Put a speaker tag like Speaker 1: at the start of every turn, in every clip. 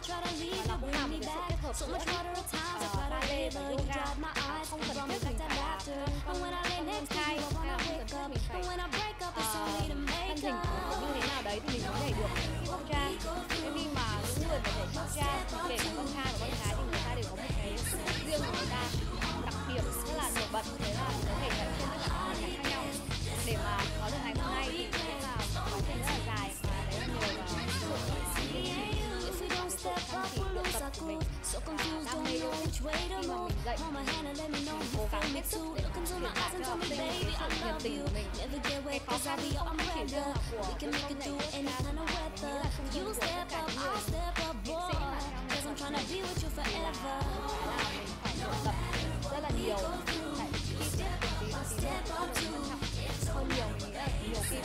Speaker 1: nó cũng là một cái sự kết hợp giữa ballet và yoga. Không cần thiết mình phải là con trai, hay là không cần thiết mình phải thân hình như thế nào đấy thì mình có thể được yoga. Thế nhưng mà những người mà nhảy yoga, kể cả con trai và con gái thì người ta đều có một cái riêng của người ta, đặc điểm rất là nổi bật, thế là mình có thể nhảy trên tất cả các nhảy khác nhau. Để mà có được ngày hôm nay thì cũng là quá trình rất là dài và đấy là nhờ vào sự chăm chỉ luyện tập của mình và đam mê yêu thích. Khi mà mình dạy mình cố gắng hết sức để truyền tải cho học sinh cái sự nhiệt tình của mình. Cái khó khăn không chỉ riêng là của cái môn nhảy yoga, mình nghĩ là không chỉ của tất cả những người nghệ sĩ mà theo trong này là mình phải luyện tập rất là nhiều, phải chi tiết từng tí rất là quan trọng hơn nhiều. Mình nghĩ là nhiều khi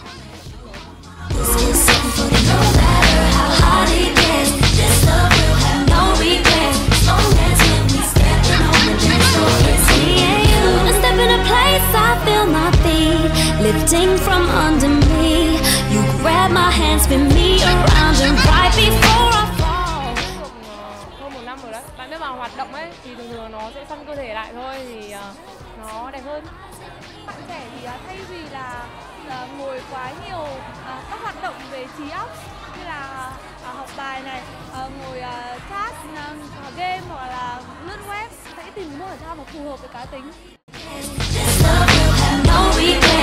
Speaker 2: lifting from under me, you grab my hand, spin me around and right before I fall.
Speaker 3: Hơn một năm rồi đấy. Bạn biết vào hoạt động ấy thì thường thường nó sẽ săn cơ thể lại thôi thì nó đẹp hơn.
Speaker 4: Bạn trẻ thì thay vì là ngồi quá nhiều các hoạt động về trí óc như là học bài này, ngồi chat, game hoặc là lướt web, hãy tìm môn thể thao mà phù hợp với cá tính.